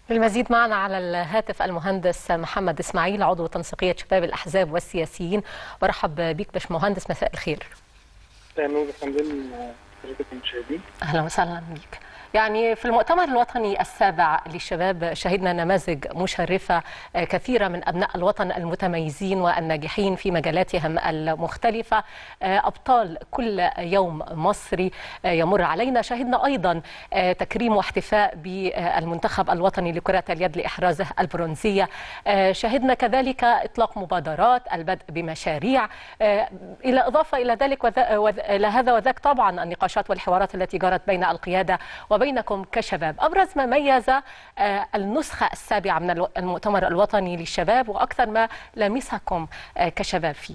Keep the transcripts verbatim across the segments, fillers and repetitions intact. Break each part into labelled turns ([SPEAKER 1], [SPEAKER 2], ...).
[SPEAKER 1] المزيد معنا على الهاتف المهندس محمد إسماعيل، عضو تنسيقية شباب الأحزاب والسياسيين. برحب بك باشمهندس، مساء الخير.
[SPEAKER 2] نور الحمدين حضرتك المشاهدين.
[SPEAKER 1] أهلا وسهلا بك. يعني في المؤتمر الوطني السابع للشباب شهدنا نماذج مشرفة كثيرة من أبناء الوطن المتميزين والناجحين في مجالاتهم المختلفة، أبطال كل يوم مصري يمر علينا. شهدنا أيضا تكريم واحتفاء بالمنتخب الوطني لكرة اليد لإحرازه البرونزية. شهدنا كذلك إطلاق مبادرات، البدء بمشاريع، إلى إضافة إلى ذلك إلى هذا وذاك طبعا النقاشات والحوارات التي جرت بين القيادة وبينكم كشباب. أبرز ما ميز النسخة السابعة من المؤتمر الوطني للشباب وأكثر ما لمسكم كشباب فيه؟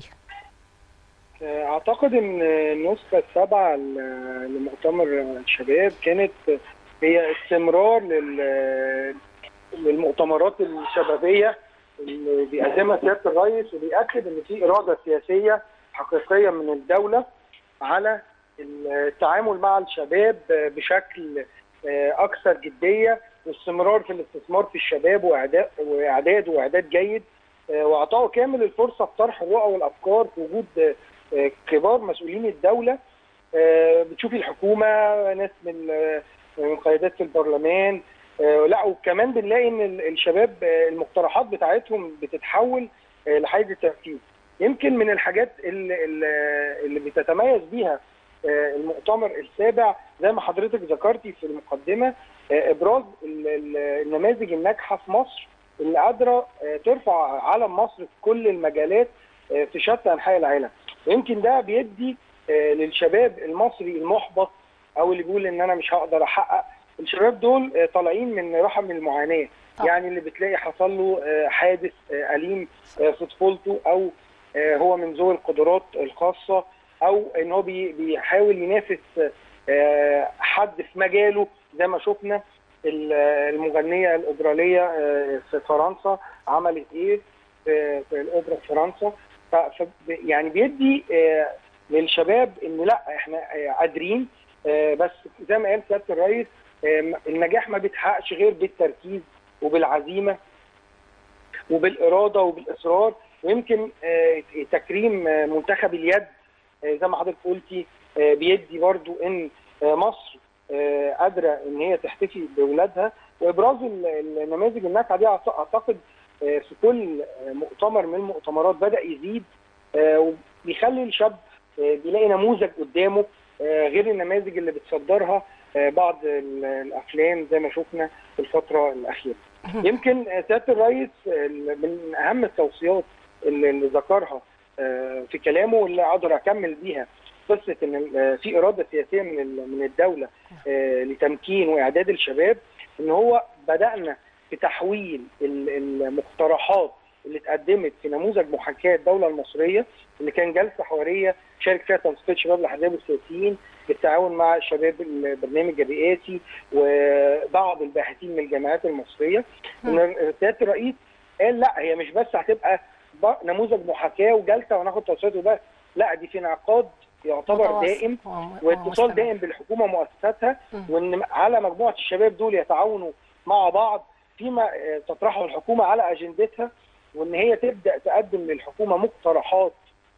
[SPEAKER 2] أعتقد أن النسخة السابعة لمؤتمر الشباب كانت هي استمرار للمؤتمرات الشبابية اللي بيقدمها سيادة الرئيس، وبيأكد أن في إرادة سياسية حقيقية من الدولة على التعامل مع الشباب بشكل اكثر جديه، واستمرار في الاستثمار في الشباب واعداد واعداد واعداد جيد، واعطائه كامل الفرصه في طرح الرؤى والافكار في وجود كبار مسؤولين الدوله. بتشوفي الحكومه، ناس من من قيادات في البرلمان، لا وكمان بنلاقي ان الشباب المقترحات بتاعتهم بتتحول لحيز التنفيذ. يمكن من الحاجات اللي, اللي بتتميز بيها المؤتمر السابع زي ما حضرتك ذكرتي في المقدمه، ابراز النماذج الناجحه في مصر اللي قادره ترفع علم مصر في كل المجالات في شتى انحاء العالم. ويمكن ده بيدي للشباب المصري المحبط او اللي بيقول ان انا مش هقدر احقق، الشباب دول طالعين من رحم المعاناه، يعني اللي بتلاقي حصل له حادث اليم في طفولته، او هو من ذوي القدرات الخاصه، او ان هو بيحاول ينافس حد في مجاله زي ما شفنا المغنيه الاوبراليه في فرنسا عملت ايه في الاوبرا في فرنسا. يعني بيدي للشباب ان لا احنا قادرين، بس زي ما قال سياده الرئيس النجاح ما بيتحققش غير بالتركيز وبالعزيمه وبالاراده وبالاصرار. ويمكن تكريم منتخب اليد زي ما حضرتك قلتي بيدي برضو ان مصر قادره ان هي تحتفي باولادها، وابراز النماذج الناجحه دي اعتقد في كل مؤتمر من المؤتمرات بدا يزيد، وبيخلي الشاب بيلاقي نموذج قدامه غير النماذج اللي بتصدرها بعض الافلام زي ما شفنا في الفتره الاخيره. يمكن سياده الرئيس من اهم التوصيات اللي ذكرها في كلامه واللي اقدر اكمل بيها قصه ان في اراده سياسيه من من الدوله لتمكين واعداد الشباب، ان هو بدانا في تحويل المقترحات اللي اتقدمت في نموذج محاكاه الدوله المصريه، اللي كان جلسه حواريه شارك فيها تنسيقيه شباب الاحزاب والسياسيين بالتعاون مع شباب البرنامج الرئاسي وبعض الباحثين من الجامعات المصريه. ان سياده الرئيس قال لا، هي مش بس هتبقى نموذج محاكاه وجلسه وناخد توصيات وبس، لا دي في انعقاد يعتبر دائم واتصال دائم بالحكومه ومؤسساتها، وان على مجموعه الشباب دول يتعاونوا مع بعض فيما تطرحه الحكومه على اجندتها، وان هي تبدا تقدم للحكومه مقترحات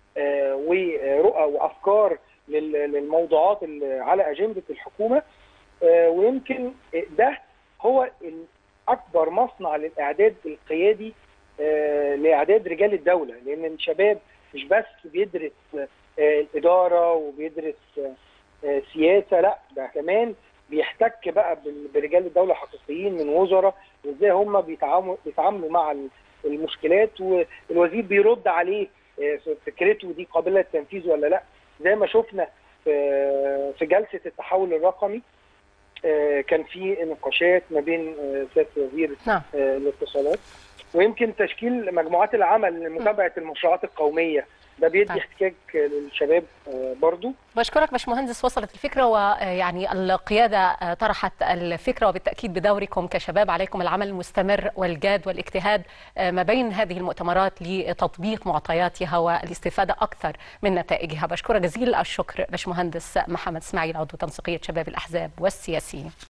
[SPEAKER 2] ورؤى وافكار للموضوعات اللي على اجنده الحكومه. ويمكن ده هو اكبر مصنع للاعداد القيادي لاعداد رجال الدوله، لان الشباب مش بس بيدرس الاداره وبيدرس سياسه، لا ده كمان بيحتك بقى برجال الدوله الحقيقيين من وزراء، وازاي هم بيتعاملوا بيتعاملوا مع المشكلات، والوزير بيرد عليه فكرته دي قابله للتنفيذ ولا لا. زي ما شفنا في جلسه التحول الرقمي كان في نقاشات ما بين سياده وزير الاتصالات، ويمكن تشكيل مجموعات العمل لمتابعه المشروعات القوميه ده بيدي طيب. احتكاك للشباب برضو.
[SPEAKER 1] بشكرك باشمهندس، وصلت الفكره ويعني القياده طرحت الفكره، وبالتاكيد بدوركم كشباب عليكم العمل المستمر والجاد والاجتهاد ما بين هذه المؤتمرات لتطبيق معطياتها والاستفاده اكثر من نتائجها. بشكرك جزيل الشكر باشمهندس محمد اسماعيل، عضو تنسيقيه شباب الاحزاب والسياسيين.